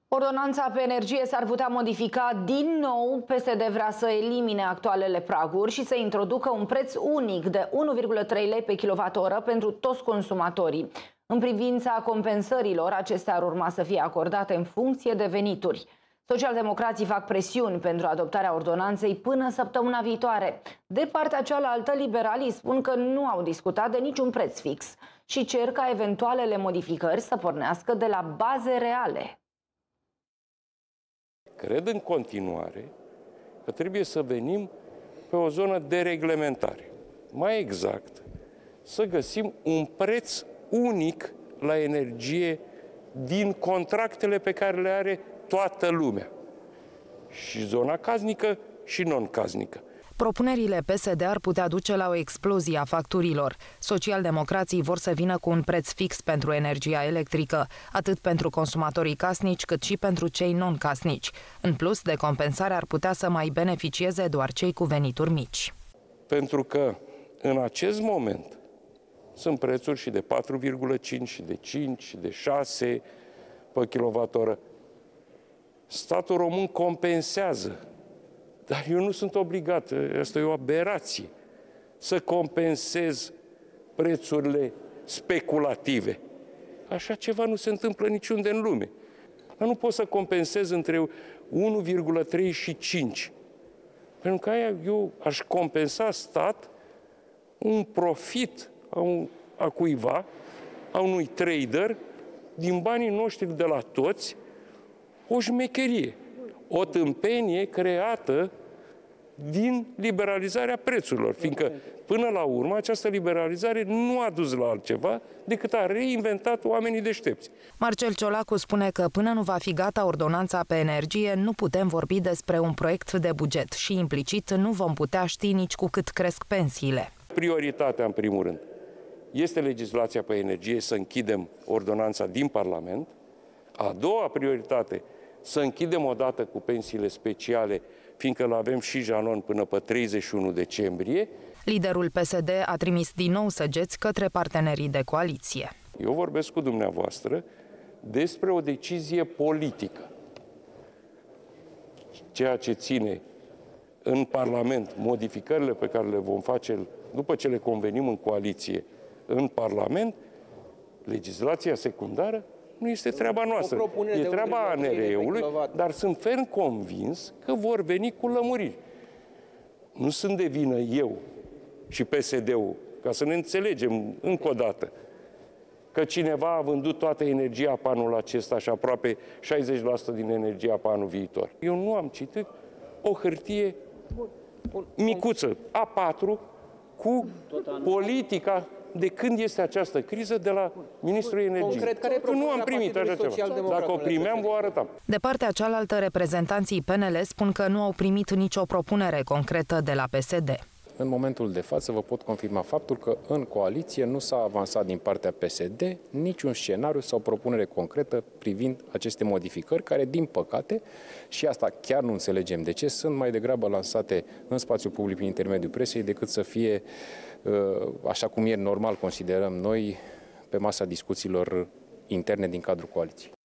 Ordonanța pe energie s-ar putea modifica din nou. PSD vrea să elimine actualele praguri și să introducă un preț unic de 1,3 lei pe kWh pentru toți consumatorii. În privința compensărilor, acestea ar urma să fie acordate în funcție de venituri. Socialdemocrații fac presiuni pentru adoptarea ordonanței până săptămâna viitoare. De partea cealaltă, liberalii spun că nu au discutat de niciun preț fix și cer ca eventualele modificări să pornească de la baze reale. Cred în continuare că trebuie să venim pe o zonă de reglementare. Mai exact, să găsim un preț unic la energie din contractele pe care le are toată lumea. Și zona casnică și non-casnică. Propunerile PSD ar putea duce la o explozie a facturilor. Socialdemocrații vor să vină cu un preț fix pentru energia electrică, atât pentru consumatorii casnici, cât și pentru cei non-casnici. În plus, de compensare ar putea să mai beneficieze doar cei cu venituri mici. Pentru că în acest moment sunt prețuri și de 4,5, și de 5, și de 6 pe kWh. Statul român compensează. Dar eu nu sunt obligat, asta e o aberație, să compensez prețurile speculative. Așa ceva nu se întâmplă niciunde în lume. Dar nu pot să compensez între 1,3 și 5. Pentru că aia eu aș compensa stat un profit a cuiva, a unui trader, din banii noștri de la toți, o șmecherie, o tâmpenie creată din liberalizarea prețurilor, fiindcă până la urmă această liberalizare nu a dus la altceva decât a reinventat oamenii deștepți. Marcel Ciolacu spune că până nu va fi gata ordonanța pe energie, nu putem vorbi despre un proiect de buget și implicit nu vom putea ști nici cu cât cresc pensiile. Prioritatea, în primul rând, este legislația pe energie, să închidem ordonanța din Parlament. A doua prioritate, să închidem odată cu pensiile speciale, fiindcă îl avem și jalon până pe 31 decembrie. Liderul PSD a trimis din nou săgeți către partenerii de coaliție. Eu vorbesc cu dumneavoastră despre o decizie politică. Ceea ce ține în Parlament, modificările pe care le vom face după ce le convenim în coaliție în Parlament, legislația secundară, nu este treaba noastră, e treaba ANR-ului, dar sunt ferm convins că vor veni cu lămuriri. Nu sunt de vină eu și PSD-ul, ca să ne înțelegem încă o dată, că cineva a vândut toată energia pe anul acesta și aproape 60% din energia pe anul viitor. Eu nu am citit o hârtie micuță, A4, cu politica de când este această criză de la Ministrul Energiei. Eu nu am primit așa ceva. Dacă o primeam, vă arătam. De partea cealaltă, reprezentanții PNL spun că nu au primit nicio propunere concretă de la PSD. În momentul de față vă pot confirma faptul că în coaliție nu s-a avansat din partea PSD niciun scenariu sau propunere concretă privind aceste modificări, care, din păcate, și asta chiar nu înțelegem de ce, sunt mai degrabă lansate în spațiul public prin intermediul presei decât să fie, așa cum e normal, considerăm noi, pe masa discuțiilor interne din cadrul coaliției.